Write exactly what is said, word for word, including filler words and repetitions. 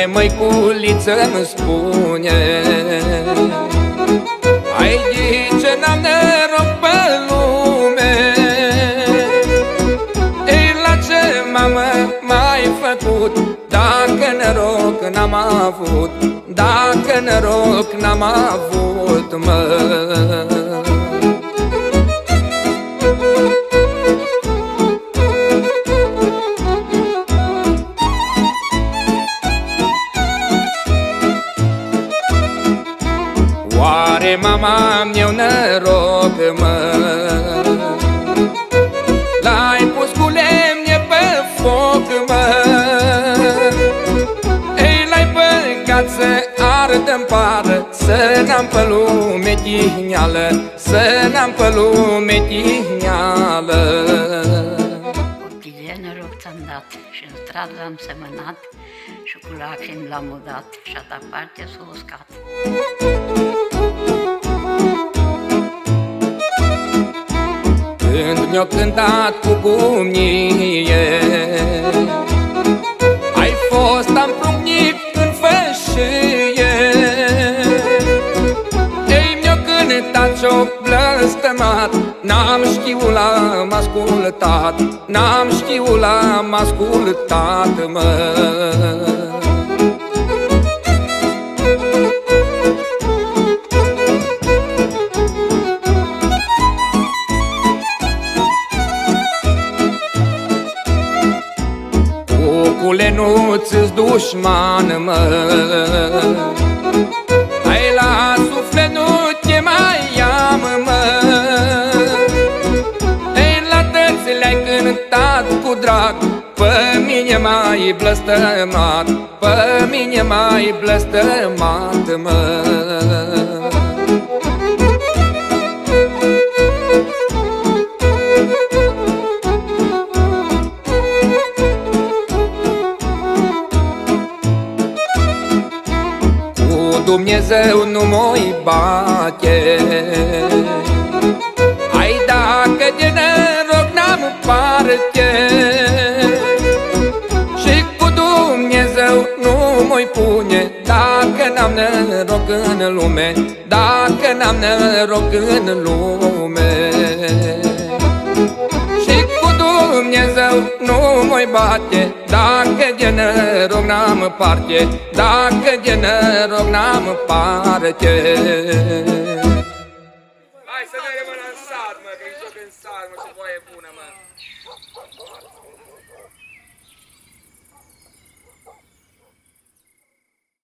Cine, măiculiță-mi spune, ai zice n-am noroc pe lume? Ei, la ce m-am mai făcut, dacă noroc n-am avut, dacă noroc n-am avut, mă? Oare mama-mi eu noroc, mă? L-ai pus cu lemne pe foc, mă? Ei, l-ai băgat să ardă-n pară, să n-am pe lume tihneală, să n-am pe lume tihneală. Copii de noroc ți-am dat și în stradă am semănat și cu lacrimi l-am udat și a ta parte s-a uscat. Când mi-o cântat cu bumnie, ai fost împrungnit în fășie. Ei, mi-o cântat și-o blăstămat, n-am știut l-am ascultat, n-am știut l-am ascultat, mă. Cucule, nu-ți-s dușman, mă, hai la suflet, nu te mai am, mă. Ei, la tăți le-ai cântat cu drag, pe mine m-ai blăstămat, pe mine m-ai blăstămat, mă. Dumnezeu nu m-o-i bate, ai, dacă de noroc n-am parte, și cu Dumnezeu nu m-o-i pune, dacă n-am noroc în lume, dacă n-am noroc în lume. Și cu Dumnezeu nu m-o-i bate, dacă de noroc n-am parte, dacă de noroc n-am parte. Hai să ne rămână în sat, mă, că-i joc în sat, mă, și voie bună, mă.